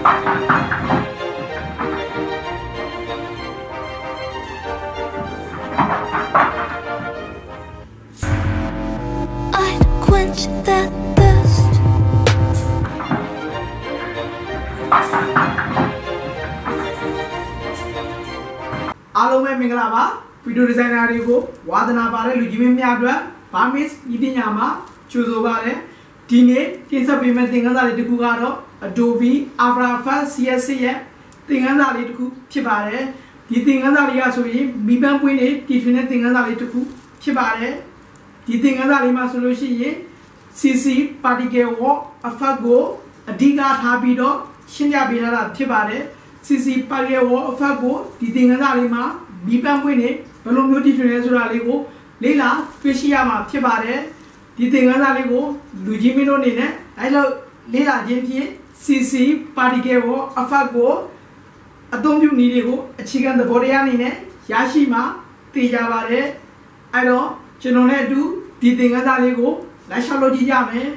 quench that thirst. အားလုံးပဲမင်္ဂလာပါဗီဒီယိုဒီဇိုင်နာတွေကိုဝါသနာပါတဲ့လူကြီးမင်းများအတွက်ဘာမစ်ဤပညာမှာကြိုဆိုပါတယ်ဒီနေ့တင်ဆက်ပေးမယ့်သင်ခန်းစာလေးတစ်ခုကတော့ Adobe After Effects CSS ရဲ့သင်ခန်းစာလေးတစ်ခုဖြစ်ပါတယ်ဒီသင်ခန်းစာလေးကဆိုရင်မိဘပွင့်နေတည်ထွင်တဲ့သင်ခန်းစာလေးတစ်ခုဖြစ်ပါတယ်ဒီသင်ခန်းစာလေးမှာဆိုလို့ရှိရင် CC Particle Walk Effect ကိုအဓိကထားပြီးတော့ရှင်းပြပေးထားတာဖြစ်ပါတယ်CC Particle Walk Effect ကိုဒီသင်ခန်းစာလေးမှာမိဘပွင့်နေဘယ်လိုမျိုးတည်ထွင်လဲဆိုတာလေးကိုလေ့လာတွေ့ရှိရမှာဖြစ်ပါတယ်ဒီသင်ခန်းစာလေးကိုလူကြီးမင်းတို့အနေနဲ့အဲလိုလေ့လာခြင်းဖြင့် CC Particle Walk Effect ကိုအသုံးပြုနည်းတွေကိုအခြေခံသဘောတရားအနေနဲ့ရရှိမှသိကြပါတယ်အဲ့တော့ကျွန်တော်နဲ့အတူဒီသင်ခန်းစာလေးကိုလိုက်ရှောက်လို့ကြည့်ကြမယ်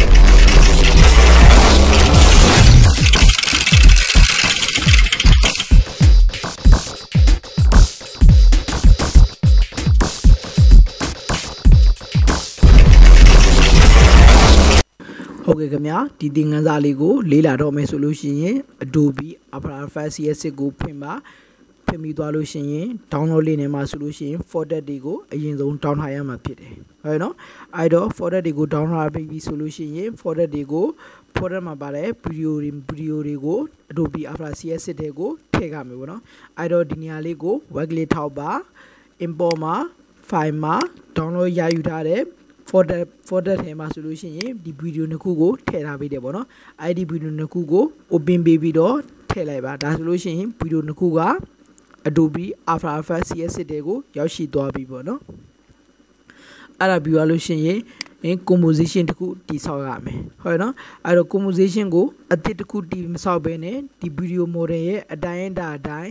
ဟုတ်ကဲ့ခင်ဗျာဒီသင်ခန်းစာလေးကိုလေ့လာတော့မယ်ဆိုလို့ရှိရင် Adobe After Effects CSS ကိုဖွင့်ပြီးသွားလို့ရှိရင် download လေးနဲ့မှာဆိုလို့ရှိရင် folder တွေကိုအရင်ဆုံး download ထားရမှာဖြစ်တယ်ဟုတ်နော်အဲ့တော့ folder တွေကို download ပြီးပြီဆိုလို့ရှိရင် folder တွေကို folder မှာပါတဲ့ video တွေကို Adobe After CSS တွေကိုထည့်ရမယ်ပေါ့နော်အဲ့တော့ဒီနေရာလေးကို right click ထောက်ပါ import မှာ file မှာ download ရယူထားတဲ့folder ထဲမှာဆိုလို့ရှိရင်ဒီ video နှစ်ခုကိုထည့်ထားပေးတယ်ပေါ့နော်အဲ့ဒီ video နှစ်ခုကို open ပေးပြီးတော့ထည့်လိုက်ပါဒါဆိုလို့ရှိရင် video နှစ်ခုက Adobe After Effects CSS တွေကိုရောက်ရှိသွားပြီပေါ့နော်အဲ့ဒါပြီးသွားလို့ရှိရင် composition တစ်ခုတည်ဆောက်ရမယ်ဟုတ်နော်အဲ့တော့ composition ကိုအသစ်တစ်ခုတည်မဆောက်ဘဲနဲ့ဒီ video model ရဲ့အတိုင်းအတာအတိုင်း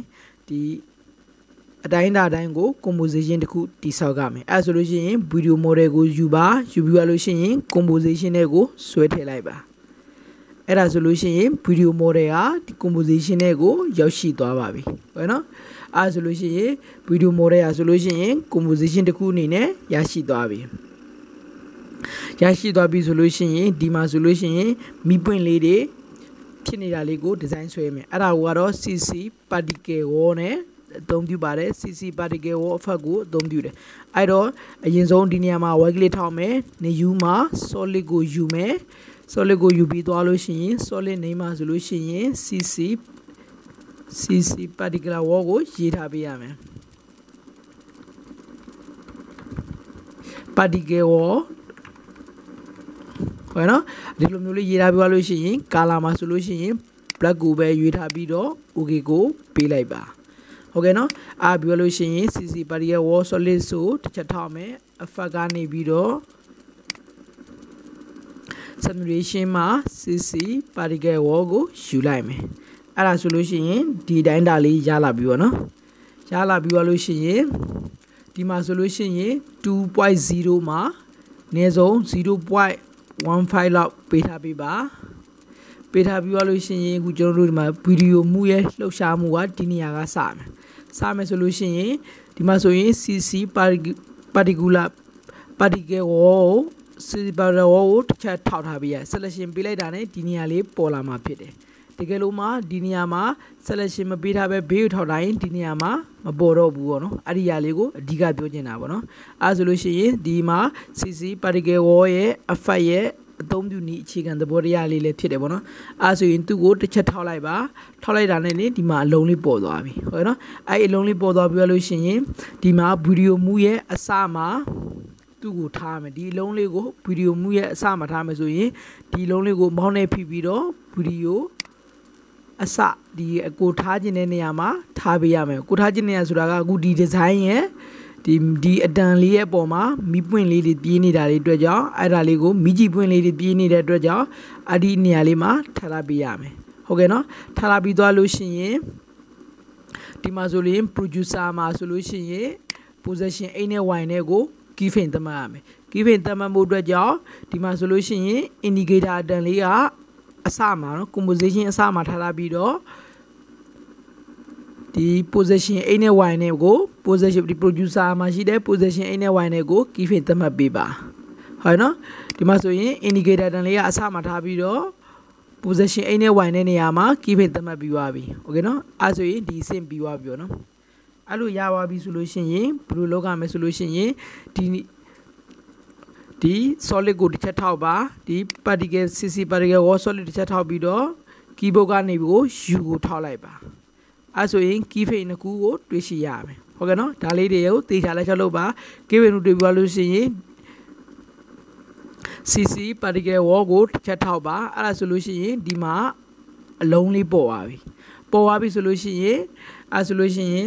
ကို composition တစ်ခုတည်ဆောက်ရမယ်အဲဆိုလို့ရှိရင် video model ကိုယူပြီးရလို့ရှိရင် composition တွေကိုဆွဲထည့်လိုက်ပါအဲ့ဒါဆိုလို့ရှိရင် video model ကဒီ composition တွေကိုရောက်ရှိသွားပါပြီဟုတ်နော်အဲဆိုလို့ရှိရင် video model ရဆိုလို့ရှိရင် composition တစ်ခုအနေနဲ့ရရှိသွားပြီဆိုလို့ရှိရင်ဒီမှာဆိုလို့ရှိရင်မိပွင့်လေးတွေဖြစ်နေတာလေးကိုဒီဇိုင်းဆွဲမယ်အဲ့ဒါကတော့ CC Particle Walk နဲ့အသုံးပြုပါတယ် CC Particle Walk Effect ကိုအသုံးပြုတယ်အဲ့တော့အရင်ဆုံးဒီနေရာမှာ right click ထောက်မယ် new မှာ solid ကိုယူမယ် solid ကိုယူပြီးသွားလို့ရှိရင် solid name မှာဆိုလို့ရှိရင် CC Particle Walk ကိုရေးထားပေးရမယ် Particle Walk ဟုတ်နော်ဒီလိုမျိုးလေးရေးထားပြီးသွားလို့ရှိရင် color မှာဆိုလို့ရှိရင် black ကိုပဲရွေးထားပြီးတော့ okay ကိုပေးလိုက်ပါဟုတ်ကဲ့နော်အားပြီးလို့ရှိရင် CC Particle Walk solid ဆိုတစ်ချက်ထောက်မယ် effect ကနေပြီးတော့ simulation မှာ CC Particle Walk ကိုယူလိုက်မယ်အဲ့ဒါဆိုလို့ရှိရင်ဒီတိုင်းတာလေးရလာပြီပေါ့နော်ရလာပြီးသွားလို့ရှိရင်ဒီမှာဆိုလို့ရှိရင် 2.0 မှာအနည်းဆုံး 0.15 လောက်ပေးထားပေးပါပေးထားပြီးသွားလို့ရှိရင်အခုကျွန်တော်တို့ဒီမှာဗီဒီယိုမှုရဲ့လှုပ်ရှားမှုကဒီနေရာကစမယ်ဆိုလို့ရှိရင်ဒီမှာဆိုရင် CC Particle Walk ကိုတစ်ချက်ထောက်ထားပေးရ selection ပေးလိုက်တာနဲ့ဒီနေရာလေးပေါ်လာမှာဖြစ်တယ်တကယ်လို့မှဒီနေရာမှာ selection မပေးထားပဲဘေးကိုထောက်ထားရင်ဒီနေရာမှာမပေါ်တော့ဘူးပေါ့နော်အဲ့ဒီຢာလေးကိုအဓိကပြောချင်တာပေါ့နော်အဲဆိုလို့ရှိရင်ဒီမှာ CC Particle Walk ရဲ့ effect ရဲ့အသုံးပြုနည်းအခြေခံသဘောတရားလေးလည်းဖြစ်တယ်ပေါ့နော်အဲဆိုရင်သူ့ကိုတစ်ချက်ထောက်လိုက်ပါထောက်လိုက်တာနဲ့ဒီမှာအလုံးလေးပေါ်သွားပြီဟုတ်နော်အဲအလုံးလေးပေါ်သွားပြီးလို့ရှိရင်ဒီမှာဗီဒီယိုမှုရဲ့အစမှာသူ့ကိုထားမယ်ဒီအလုံးလေးကိုဗီဒီယိုမှုရဲ့အစမှာထားမယ်ဆိုရင်ဒီအလုံးလေးကိုမောင်းနဲ့ဖိပြီးတော့ဗီဒီယိုအစဒီကိုထားခြင်းတဲ့နေရာမှာထားပေးရမယ်ကိုထားခြင်းနေရာဆိုတာကအခုဒီဒီဇိုင်းရဲ့ဒီအတန်လေးရဲ့အပေါ်မှာမီးပွင့်လေးတွေပြေးနေတာတွေအတွက်ကြောင့်အဲ့ဒါလေးကိုမီးကြည်ပွင့်လေးတွေပြေးနေတဲ့အတွက်ကြောင့်အဲ့ဒီနေရာလေးမှာထားလာပေးရမယ်ဟုတ်ကဲ့နော်ထားလာပြီးသွားလို့ရှိရင်ဒီမှာဆိုရင် producer မှာဆိုလို့ရှိရင် position A နဲ့ Y နဲ့ကို keyframe သတ်မှတ်ရမယ် keyframe သတ်မှတ်ဖို့အတွက်ကြောင့်ဒီမှာဆိုလို့ရှိရင် indicator အတန်လေးကအစမှာနော် composition အစမှာထားပြီးတော့ဒီ position A နဲ့ Y နဲ့ကို position ဒီ producer မှာရှိတဲ့ position A နဲ့ Y နဲ့ကို key frame သတ်မှတ်ပေးပါဟုတ်နော်ဒီမှာဆိုရင် indicator တန်လေးကအစမှာထားပြီးတော့ position A နဲ့ Y နဲ့နေရာမှာ key frame သတ်မှတ်ပြီးသွားပြီโอเคနော်အဲ့ဆိုရင်ဒီအဆင့်ပြီးသွားပြီနော်အဲ့လိုရသွားပြီဆိုလို့ရှိရင်ဘယ်လိုလုပ်ရမလဲဆိုလို့ရှိရင်ဒီ solid ကိုတစ်ချက်ထောက်ပါဒီ particle cc particle wall solid တစ်ချက်ထောက်ပြီးတော့ keyboard ကနေပြီး U ကိုထောက်လိုက်ပါအဲ့ဆိုရင် key frame နှစ်ခုကိုတွေ့ရှိရမယ်ဟုတ်ကဲ့နော်ဒါလေးတွေကိုသေချာလက်ချက်လုပ်ပါ key frame တွေ့ပြီးလို့ရှိရင် cc particle wall ကိုတစ်ချက်ထောက်ပါအဲ့ဒါဆိုလို့ရှိရင်ဒီမှာအလုံးလေးပေါ်သွားပြီဆိုလို့ရှိရင်အဲ့ဆိုလို့ရှိရင်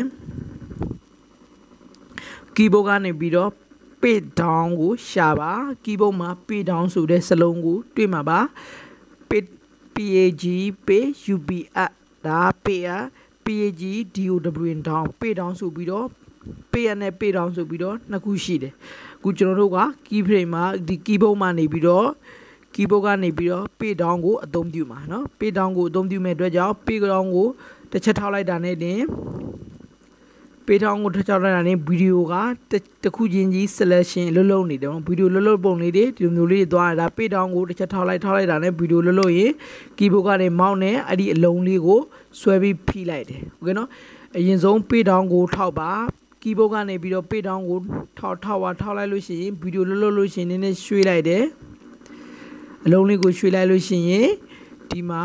keyboard ကနေပြီးတော့ page down ကိုရှာပါ keyboard မှာ page down ဆိုတဲ့စလုံးကိုတွေ့မှာပါ page page up ဒါ page down page down ဆိုပြီးတော့ page နဲ့ page down ဆိုပြီးတော့နှစ်ခုရှိတယ်အခုကျွန်တော်တို့က key frame မှာဒီ keyboard မှာနေပြီးတော့ keyboard ကနေပြီးတော့ page down ကိုအသုံးပြုမှာเนาะ page down ကိုအသုံးပြုမဲ့အတွက်ကြောင့် page down ကိုတစ်ချက်ထောက်လိုက်တာနဲ့တင် page down ကိုတစ်ချက်ထောက်လိုက်တာနဲ့ဗီဒီယိုကတစ်ခုချင်းကြီး selection လုံးနေတယ်ဗီဒီယိုလုံးပုံလေးတွေဒီလိုမျိုးလေးသွားတာ page down ကိုတစ်ချက်ထောက်လိုက်တာနဲ့ဗီဒီယိုလုံးရင် keyboard ကနေ mouse နဲ့အဲ့ဒီအလုံးလေးကိုဆွဲပြီးဖိလိုက်တယ်โอเคเนาะအရင်ဆုံး page down ကိုထောက်ပါ keyboard ကနေပြီးတော့ page down ကိုထောက်လိုက်လို့ရှိရင်ဗီဒီယိုလုံးလို့ရှိရင်နည်းနည်းရွှေ့လိုက်တယ်အလုံးလေးကိုရွှေ့လိုက်လို့ရှိရင်ဒီမှာ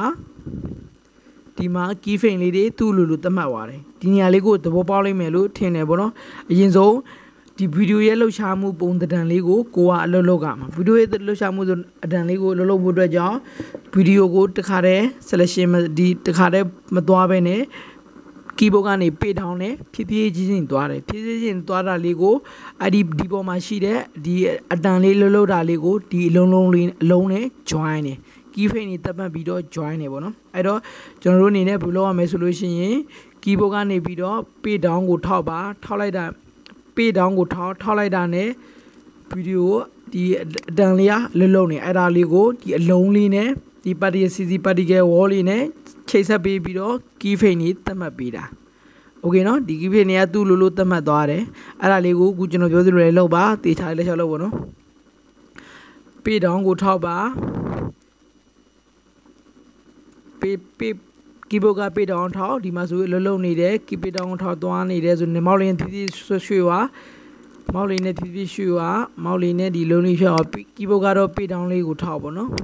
key frame လေးတွေသူ့လိုသတ်မှတ်သွားတယ်ဒီနေရာလေးကိုသဘောပေါက်လိုက်မယ်လို့ထင်တယ်ဗောနော်အရင်ဆုံးဒီဗီဒီယိုရဲ့လှုပ်ရှားမှုပုံသဏ္ဍာန်လေးကိုကအလုပ်လုပ်ရမှာဗီဒီယိုရဲ့လှုပ်ရှားမှုဆိုအတန်လေးကိုအလုပ်လုပ်ဖို့အတွက်ကြောင့်ဗီဒီယိုကိုတစ်ခါတည်း selection ဒီတစ်ခါတည်းမသွားဘဲနဲ့ keyboard ကနေ page down နဲ့ဖြည်းဖြည်းချင်းသွားတယ်ဖြည်းဖြည်းချင်းသွားတာလေးကိုအဲ့ဒီပေါ်မှာရှိတဲ့ဒီအတန်လေးလှုပ်တာလေးကိုဒီအလုံးနဲ့ join တယ် key frame นี่တက်မှတ်ပြီးတော့ join နေပေါ့နော်အဲ့တော့ကျွန်တော်တို့အနေနဲ့ဘယ်လိုလုပ်ရမလဲဆိုလို့ရှိရင် keyboard ကနေပြီးတော့ page down ကိုထောက်ပါထောက်လိုက်တာ page down ကိုထောက်လိုက်တာနဲ့ဗီဒီယိုဒီအတန်လေးလုံးနေအဲ့ဒါလေးကိုဒီအလုံးလေးနဲ့ဒီ particle cc particle wall လေးနဲ့ချိတ်ဆက်ပေးပြီးတော့ key frame นี่တက်မှတ်ပေးတာโอเคเนาะဒီ key frame นี่ကသူ့လိုတက်မှတ်သွားတယ်အဲ့ဒါလေးကိုအခုကျွန်တော်ပြောသလိုလေးလုပ်ပါတေချာလေးလက်ချလုပ်ပါနော် page down ကိုထောက်ပါkeyboard က page down ထောက်ဒီမှာဆိုလုံးနေတယ် keyboard down ထောက်သွားနေတယ်ဆိုနေမောက်လေးဖြည်းဖြည်းရွှေ့သွားမောက်လေးနဲ့ဖြည်းဖြည်းရွှေ့သွားမောက်လေးနဲ့ဒီလုံးလေးဖြောက် keyboard ကတော့ page down လေးကိုထောက်ပါနော်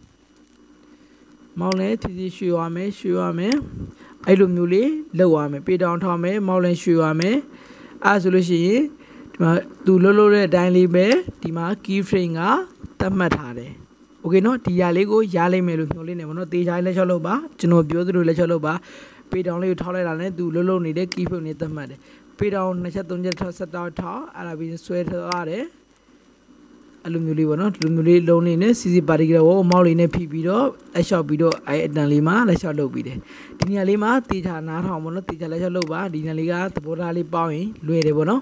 မောက်လေးဖြည်းဖြည်းရွှေ့သွားမယ်အဲ့လိုမျိုးလေးလောက်သွားမယ် page down ထောက်မယ်မောက်လေးရွှေ့သွားမယ်အဲ့ဆိုလို့ရှိရင်ဒီမှာသူလုံးတဲ့အတိုင်းလေးပဲဒီမှာ key frame ကသတ်မှတ်ထားတယ်โอเคเนาะဒီຢာလေးကိုရလိုက်မယ်လို့မျှော်လင့်နေပါเนาะတေးချာလက်ချောက်လုပ်ပါကျွန်တော်ပြောသလိုလက်ချောက်လုပ်ပါ page down လေးကိုထောက်လိုက်တာနဲ့သူလုံးနေတဲ့ key frame နဲ့သတ်မှတ်တယ် page down 2ချက်3ချက်ဆက်တော့ထောက်အဲ့ဒါပြီးဆွဲထားတယ်အဲ့လိုမျိုးလေးပေါ့เนาะဒီလိုမျိုးလေးလုံးလေးနဲ့ cc particle ကိုမောက်လေးနဲ့ဖိပြီးတော့လက်လျှောက်ပြီးတော့အဲ့အတန်လေးမှာလက်လျှောက်လုပ်ပြီးတယ်ဒီနေရာလေးမှာတေးချာနားထောင်ပေါ့เนาะတေးချာလက်လျှောက်လုပ်ပါဒီနေရာလေးကသဘောထားလေးပေါင်းရင်လွယ်တယ်ပေါ့เนาะ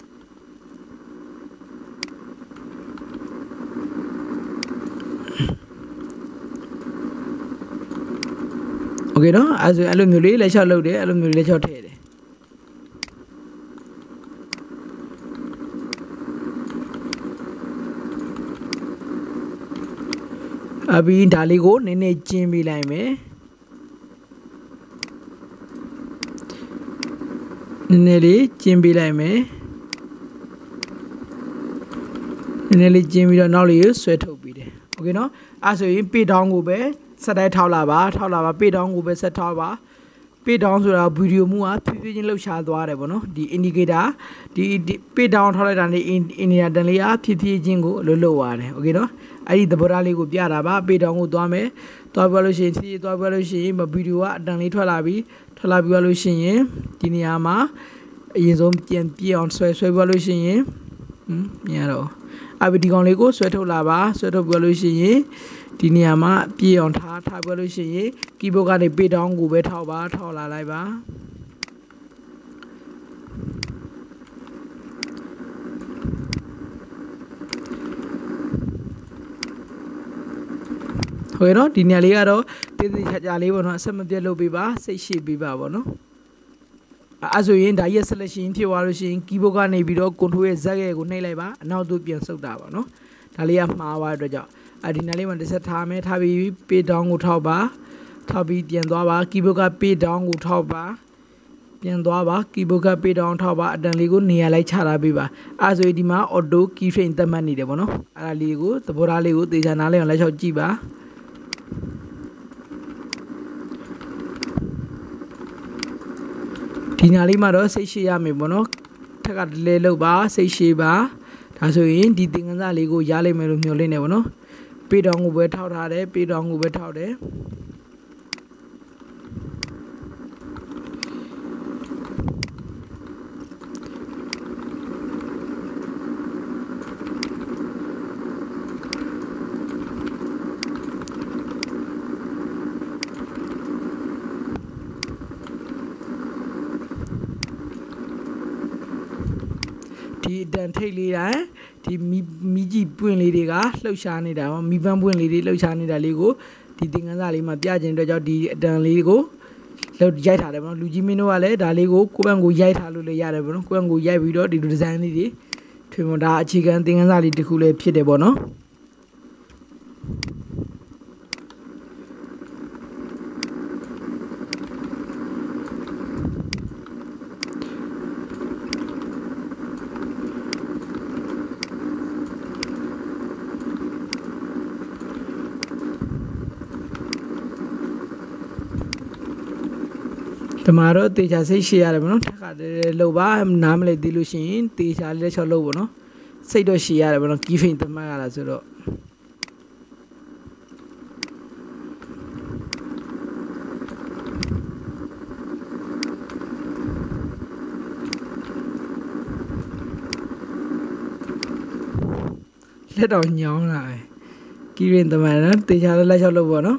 โอเคเนาะအဲ့လိုမျိုးလေးလက်လျှောက်လုပ်တယ်အဲ့လိုမျိုးလေးလက်လျှောက်ထည့်တယ်အပြီးဒါလေးကိုနည်းနည်းကျင်းပေးလိုက်မယ်နည်းနည်းလေးကျင်းပေးလိုက်မယ်နည်းနည်းလေးကျင်းပြီးတော့နောက်လေးကိုဆွဲထုတ်ပေးတယ်โอเคเนาะအဲ့ဆိုရင် page down ကိုပဲဆက်တိုင်းထောက်လာပါ page down ကိုပဲဆက်ထောက်ပါ page down ဆိုတာဗီဒီယိုမူကဖြည်းဖြည်းချင်းလှုပ်ရှားသွားတယ်ပေါ့နော်ဒီ indicator ဒီ page down ထောက်လိုက်တာနဲ့ indicator လေးကဖြည်းဖြည်းချင်းကိုလှုပ်သွားတယ်โอเคเนาะအဲ့ဒီသဘောထားလေးကိုပြတာပါ page down ကိုသွားမယ်သွားပြလို့ရှိရင်ဖြည်းသွားပြလို့ရှိရင်ဗီဒီယိုကအတန်လေးထွက်လာပြီးလို့ရှိရင်ဒီနေရာမှာအရင်ဆုံးပြန်ပြအောင်ဆွဲပြလို့ရှိရင်မြင်ရတော့အပြီးဒီကောင်လေးကိုဆွဲထုတ်လာပါဆွဲထုတ်ပြလို့ရှိရင်ဒီနေရာမှာပြေအောင်ထားပြလို့ရှိရင် keyboard ကနေ page down ကိုပဲထောက်လာလိုက်ပါဟုတ်ဟုတ်နော်ဒီနေရာလေးကတော့တေးသေးချာချာလေးပေါ့နော်အဆက်မပြတ်လုပ်ပေးပါစိတ်ရှိပေးပါပေါ့နော်အဲ့ဆိုရင်ဒါရဲ့ selection ဖြစ်သွားလို့ရှိရင် keyboard ကနေပြီးတော့ control ရဲ့ Z ရဲ့ကိုနှိပ်လိုက်ပါအနောက်သို့ပြန်ဆုတ်တာပေါ့နော်ဒါလေးကမှားသွားတဲ့အတွက်ကြောင့်ဒီနေရာလေးမှာတစ်ဆက်ထားမယ်ထားပြီး page down ကိုထောက်ပါထောက်ပြီးပြန်သွားပါ keyboard က page down ကိုထောက်ပါပြန်သွားပါ keyboard က page down ထောက်ပါအတန်လေးကိုနေရာလိုက်ချထားပေးပါအဲ့ဆိုရင်ဒီမှာ auto keyframe သတ်မှတ်နေတယ်ပေါ့နော်အဲ့ဒါလေးကိုသဘောထားလေးကိုသေချာနားလည်အောင်လက်လျှောက်ကြည့်ပါဒီနာလေးမှာတော့စိတ်ရှိရမယ်ပေါ့နော်ထက်ကလဲလောက်ပါစိတ်ရှိပါဒါဆိုရင်ဒီသင်္ကန်းစာလေးကိုရလိမ့်မယ်လို့မျှော်လင့်နေပေါ့နော်ပေတောင်ကိုပဲထောက်ထားတယ်ပေတောင်ကိုပဲထောက်တယ်ဒီတန်ထိတ်လေးတိုင်းဒီမီကြီးပွင့်လေးတွေကလှုပ်ရှားနေတာပေါ့မီပန်းပွင့်လေးတွေလှုပ်ရှားနေတာလေးကိုဒီသင်္ကန်းစာလေးမှာပြခြင်းအတွက်ကြောင့်ဒီအတန်လေးကိုလှုပ်ရိုက်ထားတယ်ပေါ့နော်လူကြီးမင်းတို့ကလည်းဒါလေးကိုကိုယ့်ဘက်ကိုရိုက်ထားလို့လည်းရတယ်ပေါ့နော်ကိုယ့်ဘက်ကိုရိုက်ပြီးတော့ဒီလိုဒီဇိုင်းလေးတွေထွေမဒါအခြေခံသင်္ကန်းစာလေးတစ်ခုလည်းဖြစ်တယ်ပေါ့နော်တမာတော့တေချာစိတ်ရှိရတယ်ဗောနော်ထက်ကလောက်ပါနားမလဲသေးလို့ရှိရင်တေချာလက်ချော့လို့ဗောနော်စိတ်တော့ရှိရတယ်ဗောနော် keyframe တမတ်ရတာဆိုတော့လက်တော့ညောင်းလာတယ် keyframe တမတ်နော်တေချာလက်ချော့လို့ဗောနော်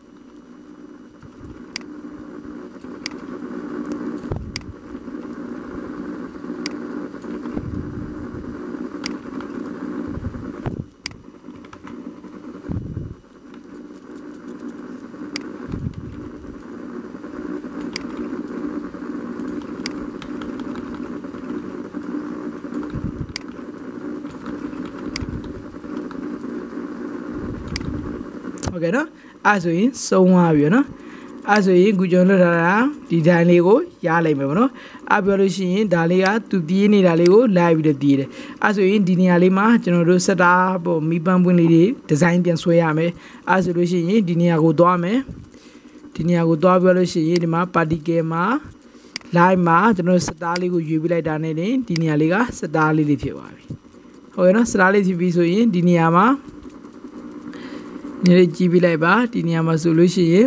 ဟုတ်ကဲ့နော်အဲ့ဆိုရင်စုံသွားပြီနော်အဲ့ဆိုရင်ခုကျွန်တော်လွတ်ထားတာဒီဒိုင်လေးကိုရလိုက်မယ်ဗောနော်အဲ့ပြောလို့ရှိရင်ဒါလေးကသူပြေးနေတာလေးကိုလိုက်ပြီးတော့ပြေးတယ်အဲ့ဆိုရင်ဒီနေရာလေးမှာကျွန်တော်တို့စက်တာပေါ့မီပန်းပွင့်လေးတွေဒီဇိုင်းပြန်ဆွဲရမယ်အဲ့ဆိုလို့ရှိရင်ဒီနေရာကိုသွားမယ်ဒီနေရာကိုသွားပြောလို့ရှိရင်ဒီမှာ particle မှာ line မှာကျွန်တော်စတားလေးကိုရွေးပြလိုက်တာနဲ့ဒီနေရာလေးကစတားလေးတွေဖြစ်သွားပြီဟုတ်ကဲ့နော်စတားလေးဖြစ်ပြီဆိုရင်ဒီနေရာမှာနေကြည့်ပြလိုက်ပါဒီနေရာမှာဆိုလို့ရှိရင်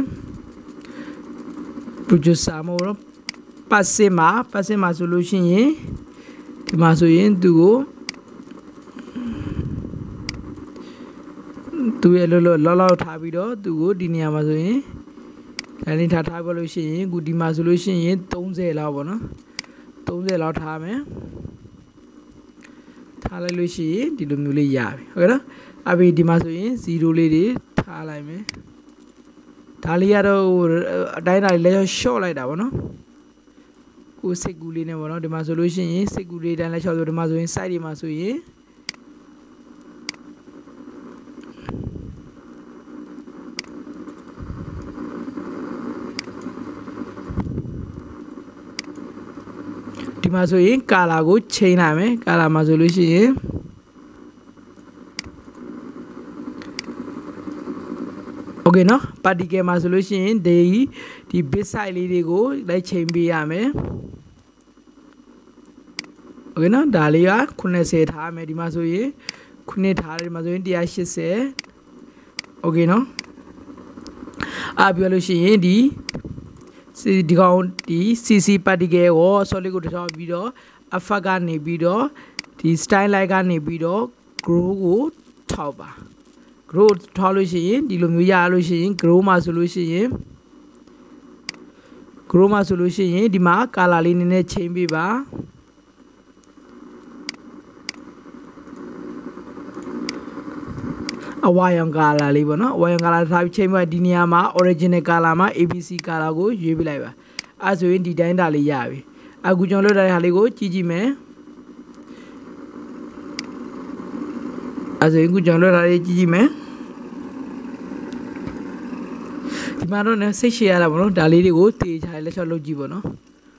producer မို့တော့ passive မှာဆိုလို့ရှိရင်ဒီမှာဆိုရင်သူကိုသူရဲ့လောထားပြီးတော့သူကိုဒီနေရာမှာဆိုရင်ဒါလေးထားပြလို့ရှိရင်ခုဒီမှာဆိုလို့ရှိရင်30လောက်ပေါ့နော်30လောက်ထားမယ်ထားလိုက်လို့ရှိရင်ဒီလိုမျိုးလေးရပြီဟုတ်ကဲ့နော်အပြီးဒီမှာဆိုရင်0လေးတွေထားလိုက်မယ်ဒါလေးကတော့အတိုင်းဒါလေးလည်း short လိုက်တာပေါ့နော်ကိုစိတ်ကူးလေးနဲ့ပေါ့နော်ဒီမှာဆိုလို့ရှိရင်စိတ်ကူးလေးတိုင်းလည်း short ဆိုဒီမှာဆိုရင် site တွေမှာဆိုရင်ဒီမှာဆိုရင် color ကိုချိန်လိုက်မယ် color မှာဆိုလို့ရှိရင်โอเคเนาะ particle မှာဆိုလို့ရှိရင်ဒီ bit size လေးတွေကိုလိုက်ချိန်ပေးရမယ်โอเคเนาะဒါလေးက90ထားမယ်ဒီမှာဆိုရင်9ထားတယ်ဒီမှာဆိုရင်180โอเคเนาะပြောလို့ရှိရင်ဒီကောင်ဒီ CC particle ကို solid ကိုထောက်ပြီးတော့ effect ကနေပြီးတော့ဒီ style light ကနေပြီးတော့ grow ကိုထောက်ပါ grow ထောက်လို့ရှိရင်ဒီလိုမျိုးရလို့ရှိရင် grow မှာဆိုလို့ရှိရင်ဒီမှာ color လေးနည်းနည်းချိန်ပေးပါအဝါရောင်ကာလာလေးပေါ့နော်အဝါရောင်ကာလာထားပြီးချိန်ပြီးဒီနေရာမှာ original color မှာ ABC color ကိုရွေးပြလိုက်ပါအဲဆိုရင်ဒီတိုင်းတာလေးရပြီအခုကျွန်တော်လုပ်တဲ့ဟာလေးကိုကြည့်ကြည့်မယ်အဲဆိုရင်အခုကျွန်တော်လုပ်တာလေးကြည့်ကြည့်မယ်ဒီမှာတော့လည်းစိတ်ရှည်ရတာပေါ့နော်ဒါလေးတွေကိုတေချာလက်ချော့လုပ်ကြည့်ပေါ့နော်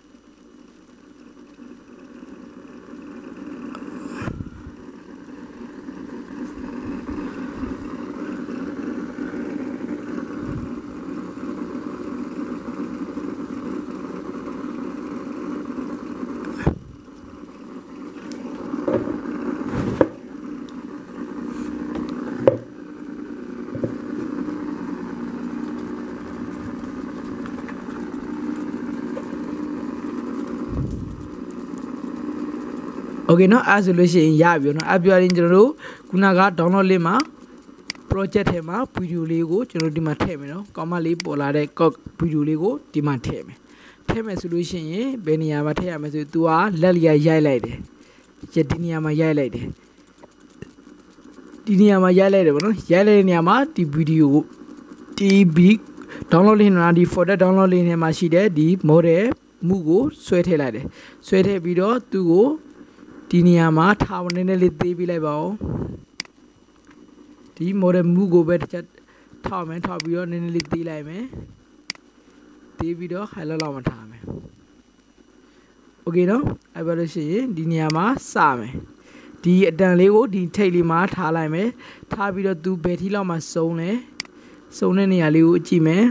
โอเคเนาะအဲဆိုလို့ရှိရင်ရပြီเนาะအပြောရင်ကျွန်တော်တို့ခုနက download link မှာ project ထဲမှာ video လေးကိုကျွန်တော်ဒီမှာထည့်မယ်เนาะကောင်းမလေးပေါ်လာတဲ့ video လေးကိုဒီမှာထည့်မယ်ဆိုလို့ရှိရင်ဘယ်နေရာမှာထည့်ရမလဲဆို तू ကလက်လျာရိုက်လိုက်တယ်ဒီနေရာမှာရိုက်လိုက်တယ်ဒီနေရာမှာရိုက်လိုက်တယ်ပေါ့เนาะရိုက်လိုက်တဲ့နေရာမှာဒီ video ကိုဒီ download link မှာဒီ folder download link ထဲမှာရှိတဲ့ဒီ model မှုကိုဆွဲထည့်လိုက်တယ်ဆွဲထည့်ပြီးတော့သူ့ကိုဒီနေရာမှာထားဝင်နေလေးသေးပြလိုက်ပါဦးဒီ model မူကိုပဲတစ်ချက်ထောက်မယ်ထောက်ပြီးတော့နည်းနည်းလေးသေးလိုက်မယ်သေးပြီးတော့ highlight လောက်မှထားမယ်โอเคเนาะအဲ့ဘာလို့ရှိရင်ဒီနေရာမှာစမယ်ဒီအတန်လေးကိုဒီထိတ်လေးမှာထားလိုက်မယ်ထားပြီးတော့သူဘယ်ထိလောက်မှစုံလဲစုံတဲ့နေရာလေးကိုကြည့်မယ်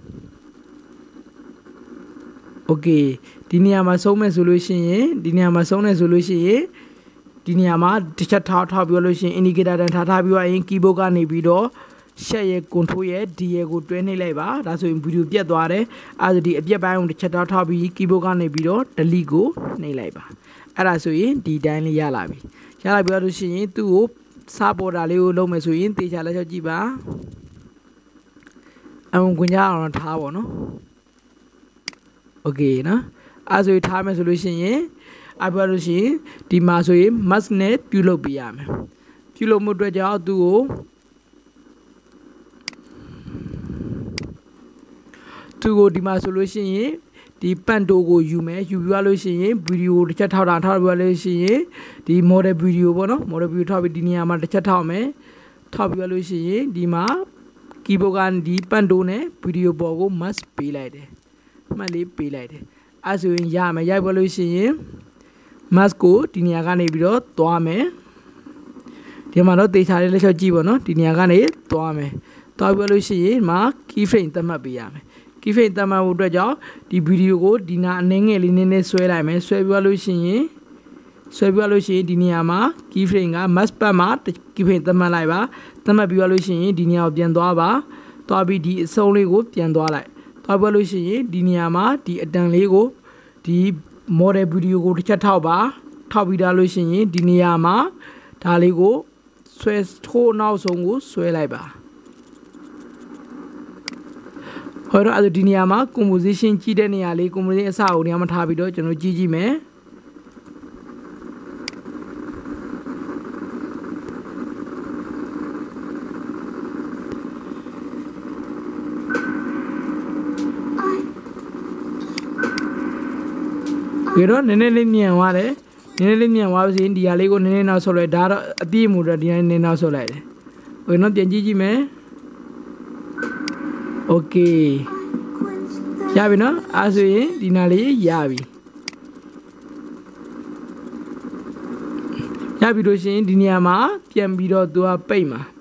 โอเคဒီနေရာမှာဆုံးမယ်ဆိုလို့ရှိရင်ဒီနေရာမှာဆုံးတယ်ဆိုလို့ရှိရင်ဒီနေရာမှာတစ်ချက်ထောက်ပြီးလို့ရှိရင် indicator တန်ထားပြီးရင် keyboard ကနေပြီးတော့ share ရဲ့ control ရဲ့ D ရဲ့ကိုတွဲနှိပ်လိုက်ပါဒါဆိုရင် video ပြတ်သွားတယ်အဲဒါဒီအပြတ်ပိုင်းကိုတစ်ချက်ထောက်ပြီး keyboard ကနေပြီးတော့ delete ကိုနှိပ်လိုက်ပါအဲ့ဒါဆိုရင်ဒီတိုင်းလေးရလာပြီပြီးလို့ရှိရင်သူ့ကိုစာပေါ်တာလေးကိုလုပ်မယ်ဆိုရင်တေချာလက်ချောက်ကြည့်ပါအုံခွင့်ကြအောင်ထားပါတော့โอเคနော်အဲဆိုရင်ထားမယ်ဆိုလို့ရှိရင်ပြောလို့ရှိရင်ဒီမှာဆိုရင် mask နဲ့ပြုလုပ်ပေးရမယ်ပြုလုပ်မှုအတွက်ကြောင့်သူ့ကိုဒီမှာဆိုလို့ရှိရင်ဒီပန့်တိုကိုယူမယ်ယူပြီးလို့ရှိရင်ဗီဒီယိုတစ်ချက်ထောက်ပြီးလို့ရှိရင်ဒီ model video ပေါ့နော် model video ထောက်ပြီးဒီနေရာမှာတစ်ချက်ထောက်မယ်ထောက်ပြီးလို့ရှိရင်ဒီမှာ keyboard ကဒီပန့်တိုနဲ့ဗီဒီယိုပေါ်ကို mask ပေးလိုက်တယ်မှတ်လေးပေးလိုက်တယ်အဲဆိုရင်ရမယ်ရိုက်ပေါ်လို့ရှိရင် mask ကိုဒီနေရာကနေပြီးတော့သွားမယ်ဒီမှာတော့တေချာလေးလက်ချော့ကြည့်ပါနော်ဒီနေရာကနေသွားမယ်သွားပြီးလို့ရှိရင်မှာ key frame သတ်မှတ်ပေးရမယ် key frame သတ်မှတ်ဖို့အတွက်ကြောင့်ဒီဗီဒီယိုကိုဒီနာအနှဲငယ်လေးနည်းနည်းဆွဲလိုက်မယ်ဆွဲပြီးလို့ရှိရင်ဒီနေရာမှာ key frame က mask ပတ်မှာ key frame သတ်မှတ်လိုက်ပါသတ်မှတ်ပြီးလို့ရှိရင်ဒီနေရာကိုပြန်သွားပါသွားပြီးဒီအစုံလေးကိုပြန်သွားလိုက်သွားပြီးလို့ရှိရင်ဒီနေရာမှာဒီအတန်လေးကိုဒီ model video ကိုတစ်ချက်ထောက်ပြီးသားလို့ရှိရင်ဒီနေရာမှာဒါလေးကိုဆွဲထိုးနောက်ဆုံးကိုဆွဲလိုက်ပါဟောတော့အဲ့ဒီနေရာမှာ composition ကြည့်တဲ့နေရာလေး composition အစအုံနေရာမှာထားပြီးတော့ကျွန်တော်ကြည့်မယ်ဒီတော့နည်းနည်းလေးမြန်သွားတယ်နည်းနည်းလေးမြန်သွားပြီဒီဟာလေးကိုနည်းနည်းနောက်ဆုတ်လိုက်ဒါတော့အပြည့်မူတော့ဒီနည်းနည်းနောက်ဆုတ်လိုက်တယ်โอเคနော်ပြန်ကြည့်မယ်โอเคရပြီနော်အဲဆိုရင်ဒီနာလေးရပြီလို့ရှိရင်ဒီနေရာမှာပြန်ပြီးတော့သူကပိတ်မှာ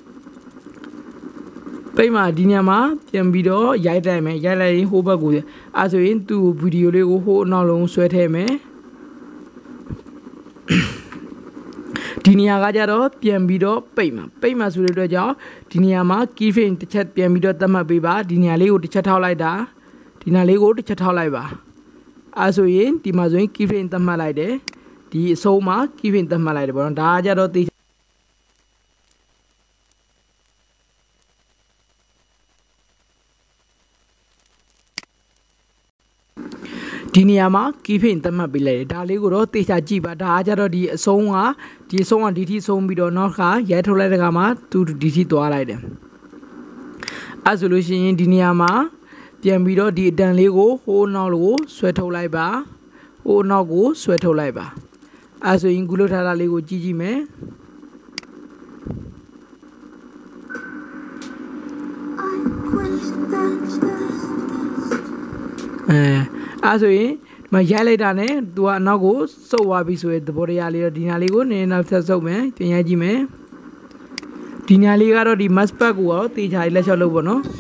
ဒီနေရာမှာပြန်ပြီးတော့ရိုက်လိုက်မယ်ရိုက်လိုက်ရင်ဟိုဘက်ကိုအဲဆိုရင်သူ့ဗီဒီယိုလေးကိုဟိုအနောက်လုံးဆွဲထည့်မယ်ဒီနေရာကကြတော့ပြန်ပြီးတော့ပိတ်မှာဆိုတဲ့အတွက်ကြောင့်ဒီနေရာမှာ key frame တစ်ချက်ပြန်ပြီးတော့သတ်မှတ်ပေးပါဒီနေရာလေးကိုတစ်ချက်ထောက်လိုက်တာဒီနေရာလေးကိုတစ်ချက်ထောက်လိုက်ပါအဲဆိုရင်ဒီမှာဆိုရင် key frame သတ်မှတ်လိုက်တယ်ဒီအဆုံးမှာ key frame သတ်မှတ်လိုက်တယ်ပေါ့နော်ဒါကကြတော့ဒီနေရာမှာ key frame သတ်မှတ်ပေးလိုက်တယ်ဒါလေးကိုတော့တေချာကြည့်ပါဒါကကြတော့ဒီအဆုံးကဒီထိဆုံးပြီးတော့နောက်ကရဲထုတ်လိုက်တဲ့ခါမှာသူဒီထိသွားလိုက်တယ်အဲ့ဆိုလို့ရှိရင်ဒီနေရာမှာပြန်ပြီးတော့ဒီအတန်လေးကိုဟိုးနောက်ကိုဆွဲထုတ်လိုက်ပါဟိုးနောက်ကိုဆွဲထုတ်လိုက်ပါအဲ့ဆိုရင်ခုလုထားတာလေးကိုကြည့်ကြည့်မယ်အဲ့ဆိုရင်မရိုက်လိုက်တာနဲ့သူကအနောက်ကိုစုပ်သွားပြီဆိုရင်သဘောတရားလေးတော့ဒီနာလေးကိုနည်းနည်းနောက်ဆက်စုပ်မယ်ပြန်ရိုက်ကြည့်မယ်ဒီနာလေးကတော့ဒီ mask pack ကိုတော့တေချာလေးလက်လျှော့လုပ်ပါနော်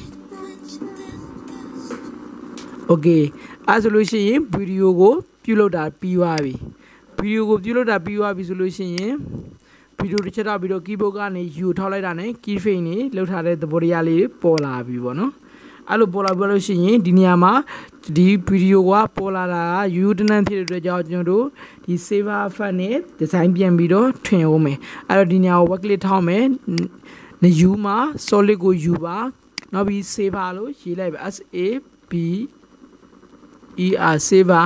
โอเคအဲ့ဆိုလို့ရှိရင်ဗီဒီယိုကိုပြုလုပ်တာပြီးသွားပြီဗီဒီယိုကိုပြုလုပ်တာပြီးသွားပြီဆိုလို့ရှိရင်ဗီဒီယိုတစ်ချက်တော့ပြီးတော့ keyboard ကနေယူထောက်လိုက်တာနဲ့ key frame တွေလောက်ထားတဲ့သဘောတရားလေးပေါ်လာပြီပေါ့နော်အဲ့လိုပေါ်လာပြီးလို့ရှိရင်ဒီနေရာမှာဒီဗီဒီယိုကပေါ်လာတာယူတနန်ဖြစ်တဲ့အတွက်ကြောင့်ကျွန်တော်တို့ဒီ saver effect နဲ့ design ပြန်ပြီးတော့ထွင်အောင်မယ်အဲ့တော့ဒီနေရာကို right click ထောက်မယ်နယူမှာ solid ကိုယူပါနောက်ပြီး saver လို့ရေးလိုက်ပါ S A V E R saver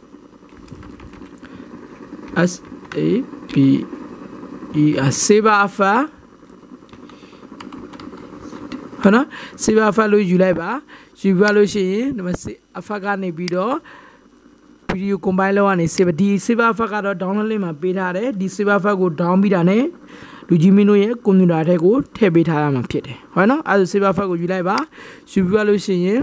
S A V E R saver effectဟုတ်နော် saver effect လို့ယူလိုက်ပါယူပါလို့ရှိရင်ဒီမှာ effect ကနေပြီးတော့ video combine လောက်ကနေ saver ဒီ saver effect ကတော့ download link မှာပေးထားတယ်ဒီ saver effect ကို down ပြီးတာနဲ့လူကြီးမင်းတို့ရဲ့ကွန်ပျူတာထဲကိုထည့်ပေးထားရမှာဖြစ်တယ်ဟုတ်နော်အဲဒါ saver effect ကိုယူလိုက်ပါယူပြီးပါလို့ရှိရင်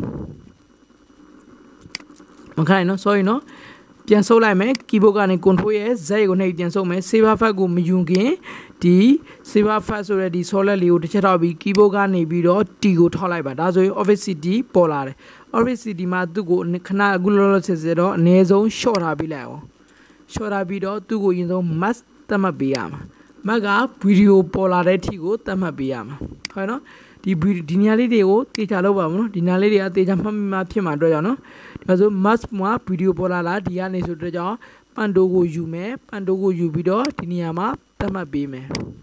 မခိုင်းနော် sorry နော်ပြန်ဆုပ်လိုက်မယ် keyboard ကနေ control ရဲ့ Z ကိုနှိပ်ပြန်ဆုပ်မယ် saver effect ကိုမယူခင်ဒီ saver effect ဆိုတဲ့ဒီ solid လေးကိုတစ်ချက်ထောက်ပြီး keyboard ကနေပြီးတော့ T ကိုထောက်လိုက်ပါဒါဆိုရင် Office CD ပေါ်လာတယ် Office CD မှာသူ့ကိုခဏအခုလောလောဆယ်တော့အနည်းဆုံး short ထားပေးလိုက်အောင် short ထားပြီးတော့သူ့ကိုအရင်ဆုံး mask သတ်မှတ်ပေးရမှာ mask က video ပေါ်လာတဲ့အထိကိုသတ်မှတ်ပေးရမှာဟုတ်နော်ဒီနေရာလေးတွေကိုတေချာလုပ်ပါမလို့ဒီနေရာလေးတွေကတေချာမှတ်မှဖြစ်မှာအတွက်ကြောင့်နော်ဒီမှာဆို mask မှာ video ပေါ်လာဒီကနေဆိုတော့ကြောင့်ပန်တိုကိုယူမယ်ပန်တိုကိုယူပြီးတော့ဒီနေရာမှာသတ်မှတ်ပေးမယ်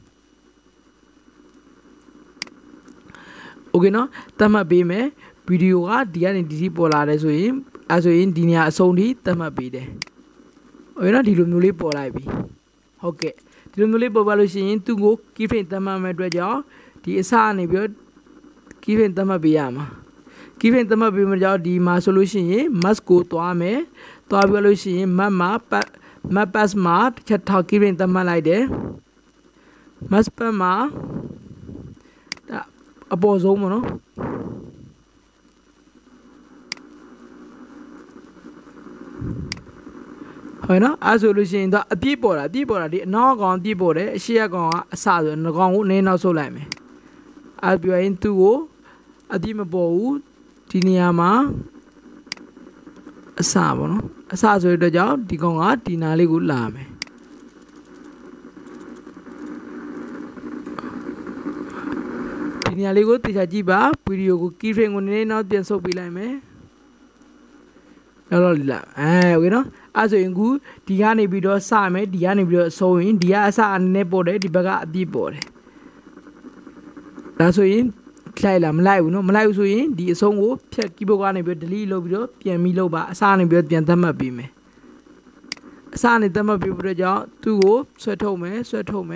โอเคနော်သတ်မှတ်ပေးမယ်ဗီဒီယိုကဒီကနေဒီထိပေါ်လာတယ်ဆိုရင်အဲဆိုရင်ဒီနေရာအဆုံးထိသတ်မှတ်ပေးတယ်โอเคနော်ဒီလိုမျိုးလေးပေါ်လိုက်ပြီဟုတ်ကဲ့ဒီလိုမျိုးလေးပေါ်ပါလို့ရှိရင်သူ့ကို key frame သတ်မှတ်မဲ့အတွက်ကြောင့်ဒီအစကနေပြီးတော့ key frame သတ်မှတ်ပေးရမှာ key frame သတ်မှတ်ပေးမှကြောင့်ဒီမှာဆိုလို့ရှိရင် mask ကိုသွားမယ်သွားပြီးလို့ရှိရင် map pass မှာတစ်ချက်ထောက် key frame သတ်မှတ်လိုက်တယ် mask pass မှာအပေါ်ဆုံးပေါ့နော်ဟုတ်နော်အဲဆိုလို့ရှိရင်တော့အပြည့်ပေါ်တာဒီအနောက်ကောင်အပြည့်ပေါ်တယ်အရှေ့ကောင်ကအစဆိုငကောင်ကိုနည်းနောက်ဆုပ်လိုက်မယ်အဲပြောရင်သူ့ကိုအပြည့်မပေါ်ဘူးဒီနေရာမှာအစပေါ့နော်အစဆိုရတဲ့ကြောင့်ဒီကောင်ကဒီနာလေးကိုလာမယ်ဒီနေရာလေးကိုတေချာကြည့်ပါဗီဒီယိုကို key frame ကိုနည်းနည်းနောက်ပြန်ဆုပ်ပေးလိုက်မယ်လောက်လာโอเคနော်အဲ့ဆိုရင်ခုဒီကနေပြီးတော့စမယ်ဒီကနေပြီးတော့အဆုံးရင်ဒီကအစအနေနဲ့ပေါ်တယ်ဒီဘက်ကအပြည့်ပေါ်တယ်ဒါဆိုရင်လိုက်လာမလိုက်ဘူးနော်မလိုက်ဘူးဆိုရင်ဒီအဆုံးကိုဖြတ် keyboard ကနေပြီး delete လုပ်ပြီးတော့ပြန်ပြီးလုပ်ပါအစကနေပြီးတော့ပြန်သတ်မှတ်ပေးမယ်အစကနေသတ်မှတ်ပေးပြီးတော့ကြောင့်သူ့ကိုဆွဲထုတ်မယ်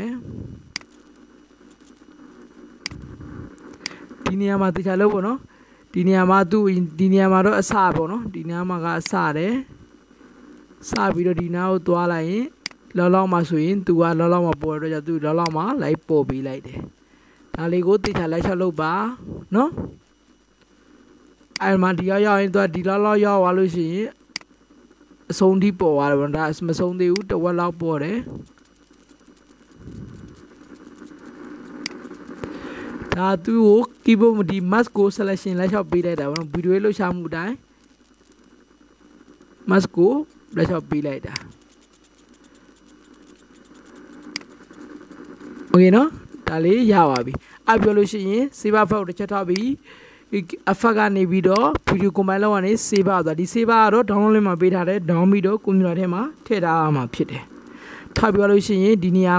ဒီနေရာမှာတခြားလို့ပေါ့နော်ဒီနေရာမှာဒီနေရာမှာတော့အစပေါ့နော်ဒီနေရာမှာကအစတယ်စပြီးတော့ဒီနားကိုသွားလိုက်ရင်လောက်မှဆိုရင်သူကလောက်မှပေါ်တော့ကြသူလောက်မှလိုက်ပေါ်ပေးလိုက်တယ်ဒါလေးကိုတေချာလိုက်ချက်လုပ်ပါနော်အဲ့မှာဒီရောက်ရင်သူကဒီလောက်ရောက်သွားလို့ရှိရင်အဆုံးထိပေါ်သွားတယ်ဗောဒါမဆုံးသေးဘူးတဝက်လောက်ပေါ်တယ်ဒါသူ့ကို keyboard ဒီ mask ကို selection လိုက်လျှောက်ပေးလိုက်တာဗောနော်ဗီဒီယိုလှုပ်ရှားမှုတိုင်း mask ကိုလက်လျှောက်ပေးလိုက်တာโอเคနော်ဒါလေးရပါပြီအပြောလို့ရှိရင် saver file တစ်ချက်ထောက်ပြီး effect ကနေပြီးတော့ video combine လောက်ကနေ saver ဆိုတာဒီ saver ကတော့ download link မှာပေးထားတယ် down ပြီးတော့ကွန်ပျူတာထဲမှာထည့်ထားရမှာဖြစ်တယ်ထောက်ပြောလို့ရှိရင်ဒီနေရာ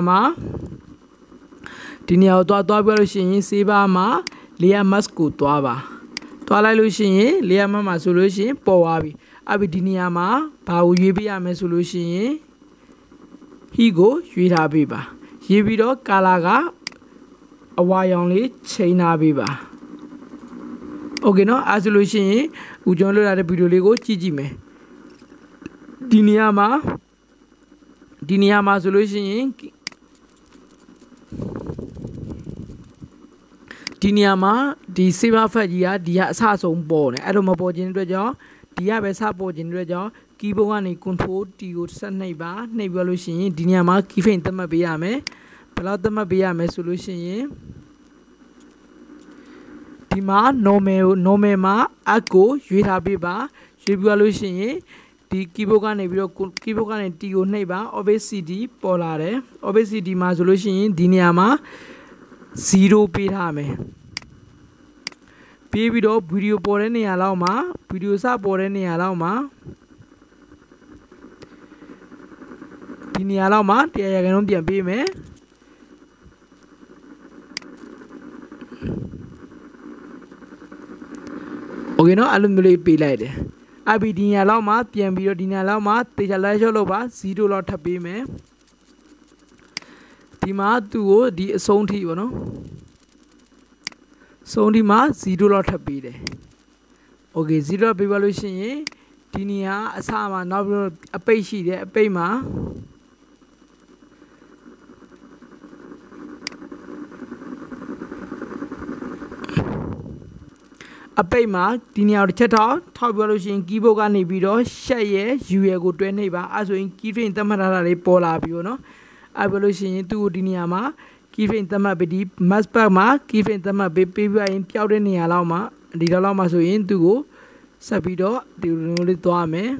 ကိုသွားပြောလို့ရှိရင် saver မှာ layer mask ကိုသွားပါသွားလိုက်လို့ရှိရင်လေယာဉ်မှာဆိုလို့ရှိရင်ပေါ်သွားပြီအဲ့ဒီနေရာမှာဘာကိုရွေးပေးရမယ်ဆိုလို့ရှိရင်ဟီကိုရွေးထားပေးပါရေးပြီးတော့ကာလာကအဝါရောင်လေးချိန်ထားပေးပါโอเคเนาะအဲ့ဆိုလို့ရှိရင်ဦးကျွန်တော်လွှတ်လာတဲ့ဗီဒီယိုလေးကိုကြည့်ကြည့်မယ်ဒီနေရာမှာဆိုလို့ရှိရင်ဒီနေရာမှာဒီစေးဘာဖက်ကြီးကဒီကအဆအဆုံးပေါ်နေအဲ့လိုမပေါ်ခြင်းအတွက်ကြောင့်ဒီကပဲစပေါ်ခြင်းအတွက်ကြောင့်ကီးဘုတ်ကနေ control T ကိုဆက်နှိပ်ပါနှိပ်ပြလို့ရှိရင်ဒီနေရာမှာ key frame သတ်မှတ်ပေးရမယ်ဘယ်လောက်သတ်မှတ်ပေးရမယ်ဆိုလို့ရှိရင်ဒီမှာ normal မှာအကိုရွေးထားပေးပါရွေးပြလို့ရှိရင်ဒီ keyboard ကနေပြီးတော့ keyboard ကနေ T ကိုနှိပ်ပါ opacity ပေါ်လာတယ် opacity မှာဆိုလို့ရှိရင်ဒီနေရာမှာ0ပေးထားမယ်ပြီးပြီးတော့ဗီဒီယိုပေါ်တဲ့နေရာလောက်မှာဗီဒီယိုစပေါ်တဲ့နေရာလောက်မှာဒီနေရာလောက်မှာ100ရာခိုင်နှုန်းပြန်ပေးမယ်โอเคเนาะအဲ့လိုမျိုးလေးပေးလိုက်တယ်အဘီဒီနေရာလောက်မှာပြန်ပြီးတော့ဒီနေရာလောက်မှာတေချာလိုက်ရှော့လို့ပါ0လောက်ထပ်ပေးမယ်ဒီမှာသူ့ကိုဒီအဆုံးထိပေါ့နော်ဆုံးဒီမှာ0လောက်ထပ်ပေးတယ်โอเค0လောက်ပေးပါလို့ရှိရင်ဒီနေရာအစမှာနောက်ပြီးတော့အပိတ်ရှိတယ်အပိတ်မှာအပိတ်မှာဒီနေရာကိုတစ်ချက်ထောက်ပြလို့ရှိရင် keyboard ကနေပြီးတော့ shut ရဲ့ u ရဲ့ကိုတွဲနှိပ်ပါအဲဆိုရင် key frame သတ်မှတ်ထားတာလေးပေါ်လာပြီပေါ့နော်အဲပြလို့ရှိရင်သူ့ကိုဒီနေရာမှာ key frame သတ်မှတ်ပြီးဒီ mouse pad မှာ key frame သတ်မှတ်ပေးပြီးရင်ပျောက်တဲ့နေရာလောက်မှာဒီလောက်မှာဆိုရင်သူ့ကိုဆက်ပြီးတော့ဒီလိုလေးသွားမယ်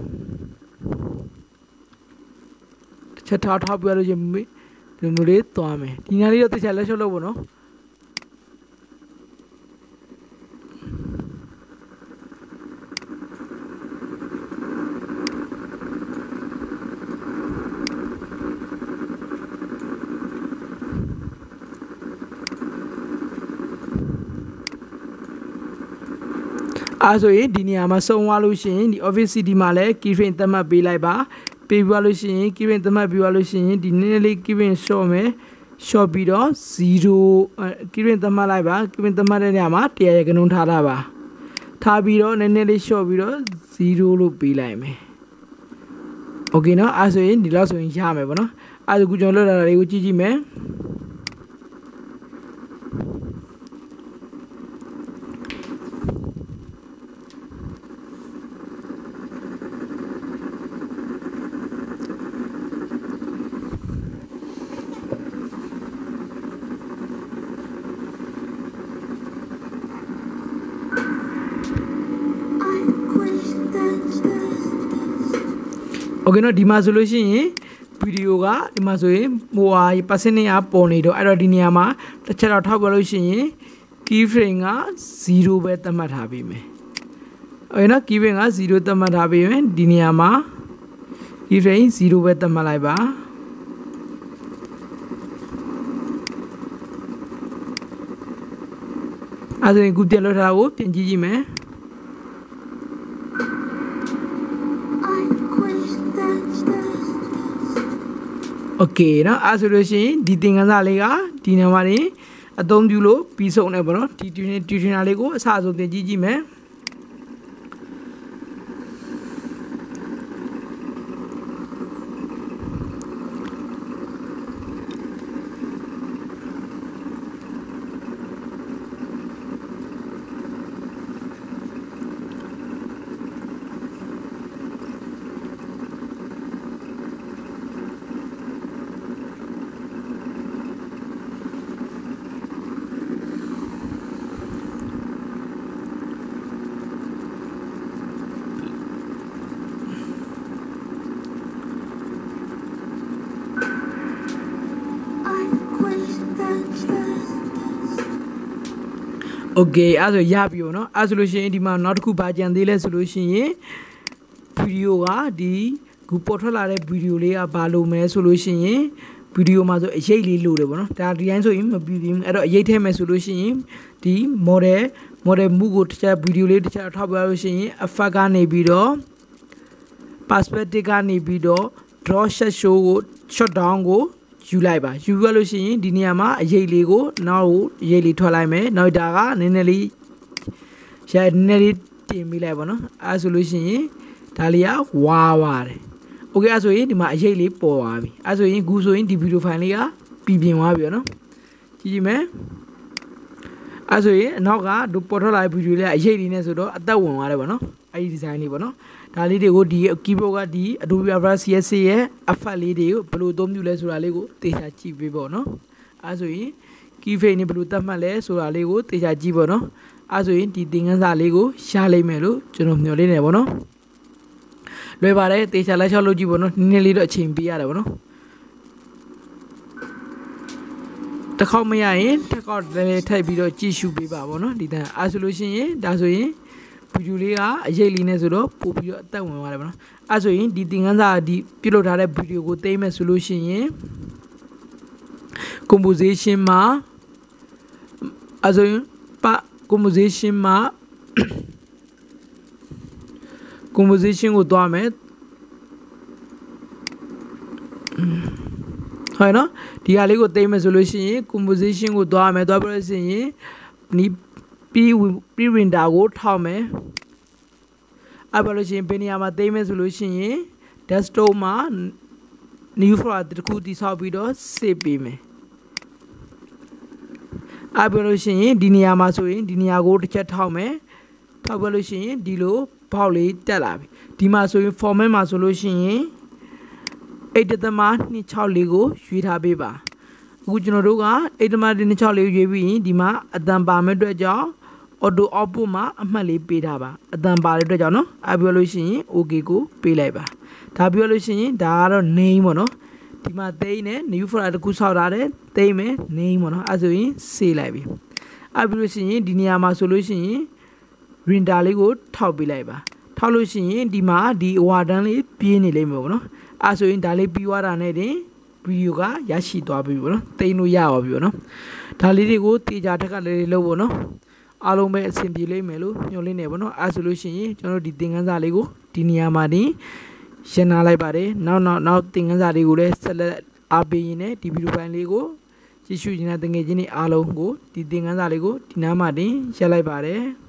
တစ်ချက်ထောက်ပြလို့ရှိရင်ဒီလိုလေးသွားမယ်ဒီနေရာလေးတော့တစ်ချက်လက်လျှော့လို့ပေါ့နော်အဲ့ဆိုရင်ဒီနေရာမှာစုံသွားလို့ရှိရင်ဒီ office cd မှာလည်း key frame သတ်မှတ်ပေးလိုက်ပါပေးပြီးလို့ရှိရင် key frame သတ်မှတ်ပြီးလို့ရှိရင်ဒီနည်းနည်းလေး key frame short မယ် short ပြီးတော့0 key frame သတ်မှတ်လိုက်ပါ key frame သတ်မှတ်တဲ့နေရာမှာ100ရာခိုင်နှုန်းထားတာပါထားပြီးတော့နည်းနည်းလေး short ပြီးတော့0လို့ပေးလိုက်မယ်โอเคเนาะအဲ့ဆိုရင်ဒီလောက်ဆိုရင်ရမယ်ပေါ့နော်အဲ့ဒါကူကျွန်တော်လွှတ်လာတာလေးကိုကြည့်ကြည့်မယ်โอเคเนาะဒီမှာဆိုလို့ရှိရင်ဗီဒီယိုကဒီမှာဆိုရင်ဟိုဟာ percentage ပေါ်နေတော့အဲ့တော့ဒီနေရာမှာတစ်ချက်တော့ထောက်ပြလို့ရှိရင် key frame က0ပဲသတ်မှတ်ထားပေးမယ်โอเคเนาะ key frame က0သတ်မှတ်ထားပေးမယ်ဒီနေရာမှာ key frame 0ပဲသတ်မှတ်လိုက်ပါအဲ့ဒါကိုပြန်လွှတ်ထားကိုပြန်ကြည့်ကြည့်မယ်โอเคเนาะအဲ့ဆိုလို့ရှိရင်ဒီသင်ခန်းစာလေးကဒီနေရာမှာနေအသုံးပြုလို့ပြီးဆုံးတယ်ပေါ့နော်ဒီ tutorial လေးကိုအစအဆုံးသင်ကြည့်ကြည့်မယ်โอเคအဲ့ဆိုရပြီပေါ့နော်အဲ့ဆိုလို့ရှိရင်ဒီမှာနောက်တစ်ခုဘာကြံသေးလဲဆိုလို့ရှိရင်ဗီဒီယိုကဒီခုပေါ်ထွက်လာတဲ့ဗီဒီယိုလေးကဘာလို့မဲဆိုလို့ရှိရင်ဗီဒီယိုမှာဆိုအရေးလေးလို့တယ်ပေါ့နော်ဒါဒီတိုင်းဆိုရင်မပြီးဘူးအဲ့တော့အရေးထဲမဲ့ဆိုလို့ရှိရင်ဒီ model model မှုကိုတစ်ချက် video လေးတစ်ချက်ထောက်ပြလို့ရှိရင် effect ကနေပြီးတော့ perspective ကနေပြီးတော့ draw show ကို shot down ကိုယူလိုက်ပါယူရလို့ရှိရင်ဒီနေရာမှာအရေးလေးကိုနောက်အရေးလေးထွက်လိုက်မယ်နောက်ဒါကနည်းနည်းလေးရှာနည်းနည်းလေးတင်မိလိုက်ပါနော်အဲဆိုလို့ရှိရင်ဒါလေးကဝါပါတယ် okay အဲဆိုရင်ဒီမှာအရေးလေးပေါ်သွားပြီအဲဆိုရင်ခုဆိုရင်ဒီ video file လေးကပြည်ပြင်သွားပြီနော်ကြည့်ကြည့်မယ်အဲဆိုရင်အနောက်ကတို့ပေါ်ထွက်လာတဲ့ video လေးကအရေးလေးနဲ့ဆိုတော့အသက်ဝင်သွားတယ်ပေါ့နော်အဲဒီ design လေးပေါ့နော်ဒါလေးတွေကိုဒီ keyboard ကဒီ Adobe Acrobat CSS ရဲ့ effect လေးတွေကိုဘယ်လိုအသုံးပြုလဲဆိုတာလေးကိုသေချာကြည့်ပေးပေါ့နော်အဲဆိုရင် keyframe တွေဘယ်လိုသတ်မှတ်လဲဆိုတာလေးကိုသေချာကြည့်ပေါ့နော်အဲဆိုရင်ဒီသင်ခန်းစာလေးကိုရှားလိုက်မယ်လို့ကျွန်တော်မျှော်လင့်နေပေါ့နော်လွယ်ပါတယ်သေချာလိုက်ချောက်လုပ်ကြည့်ပေါ့နော်နည်းနည်းလေးတော့အချိန်ပေးရတယ်ပေါ့နော်တစ်ခေါက်မရရင်တစ်ခေါက်လည်းထပ်ပြီးတော့ကြည့်ရှုပေးပါပေါ့နော်ဒီတန်းအဲဆိုလို့ရှိရင်ဒါဆိုရင်ဗီဒီယိုလေးကအရေးလေးနဲ့ဆိုတော့ပို့ပြီးတော့အသက်ဝင်သွားတယ်ပေါ့နော်အဲဆိုရင်ဒီသင်ခန်းစာဒီပြုလုပ်ထားတဲ့ဗီဒီယိုကိုသိမ်းမယ်ဆိုလို့ရှိရင် composition မှာအဲဆိုရင် composition မှာ composition ကိုသွားမယ်ဟဲ့နော်ဒီဟာလေးကိုသိမ်းမယ်ဆိုလို့ရှိရင် composition ကိုသွားမယ်သွားပြီးလို့ရှိရင်ဒီpre render ကိုထောက်မယ်အဲ့ဘာလို့ရှိရင်ဘယ်နေရာမှာသိမ်းမယ်ဆိုလို့ရှိရင် desktop မှာ new folder တစ်ခုတည်ဆောက်ပြီးတော့ save ပေးမယ်အဲ့ဘာလို့ရှိရင်ဒီနေရာမှာဆိုရင်ဒီနေရာကိုတစ်ချက်ထောက်မယ်ထောက်ပြီးလို့ရှိရင်ဒီလိုဘောက်လေးတက်လာပြီဒီမှာဆိုရင် format မှာဆိုလို့ရှိရင်8.264ကိုရွေးထားပေးပါအခုကျွန်တော်တို့က8.264ကိုရွေးပြီးရင်ဒီမှာအတန်ပါမဲ့အတွက်ကြောင့် auto output မှာအမှတ်လေးပေးထားပါအတန်ပါတဲ့အတွက်ကြောင့်နော်အဲ့ပြောလို့ရှိရင် okay ကိုပေးလိုက်ပါဒါပြောလို့ရှိရင်ဒါကတော့ name ပေါ့နော်ဒီမှာသိမ်းနဲ့ new folder တစ်ခုဆောက်ထားတယ်သိမ်းမယ် name ပေါ့နော်အဲ့ဆိုရင် save လိုက်ပြီအဲ့ပြောလို့ရှိရင်ဒီနေရာမှာဆိုလို့ရှိရင် render လေးကိုထောက်ပေးလိုက်ပါထောက်လို့ရှိရင်ဒီမှာဒီ warden လေးပြေးနေလိမ့်မယ်ပေါ့နော်အဲ့ဆိုရင်ဒါလေးပြီးသွားတာနဲ့တင်ဗီဒီယိုကရရှိသွားပြီပေါ့နော်သိမ်းလို့ရပါပြီပေါ့နော်ဒါလေးတွေကိုတေချာထက်ကလေးလုပ်ပေါ့နော်အားလုံးပဲအဆင်ပြေလိမ့်မယ်လို့ညွှန်လင်းနေပေါ့နော်အဲ့ဆိုလို့ရှိရင်ကျွန်တော်တို့ဒီသင်ခန်းစာလေးကိုဒီနေရာမှာတင်ရှင်းနာလိုက်ပါတယ်နောက်သင်ခန်းစာလေးကိုလည်းဆက်လက်အားပေးရင်းနဲ့ဒီဗီဒီယိုဖိုင်လေးကိုကြည့်ရှုနေတဲ့တငယ်ချင်းတွေအားလုံးကိုဒီသင်ခန်းစာလေးကိုဒီနားမှာတင်ရှင်းလိုက်ပါတယ်